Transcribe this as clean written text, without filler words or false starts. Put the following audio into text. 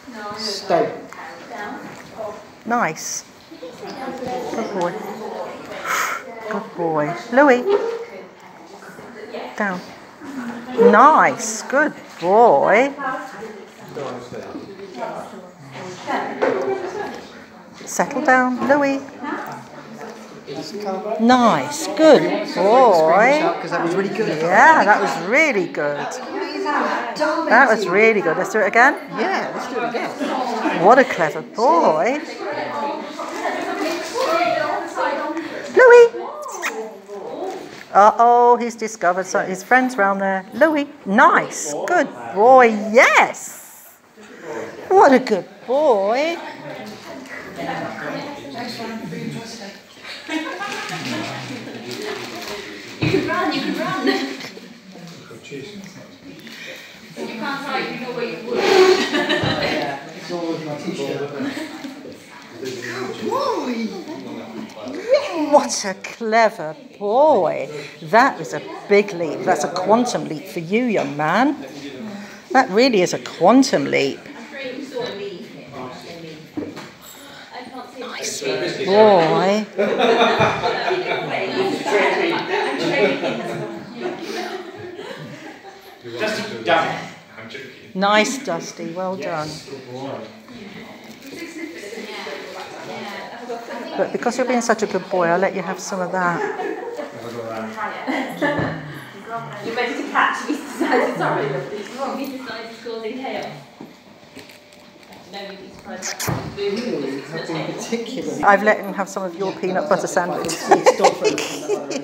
Stay. Nice. Good boy. Good boy. Louis. Down. Nice. Good boy. Settle down, Louis. Nice. Good boy. Because that was really good. Yeah, that was really good. That was really good. Let's do it again. Yeah, let's do it again. What a clever boy. Louis. Uh-oh, he's discovered his friend's round there. Louis. Nice. Good boy. Yes. What a good boy. You can run. You can't hide, you know where you would. What a clever boy. That was a big leap. That's a quantum leap for you, young man. That really is a quantum leap. Nice boy. Dusty, done. I'm joking. Nice, Dusty. Well done. But because you're being such a good boy, I'll let you have some of that. You're ready to catch me. Sorry, you want me to decide to causing chaos. Nothing particular. I've let him have some of your peanut butter sandwich.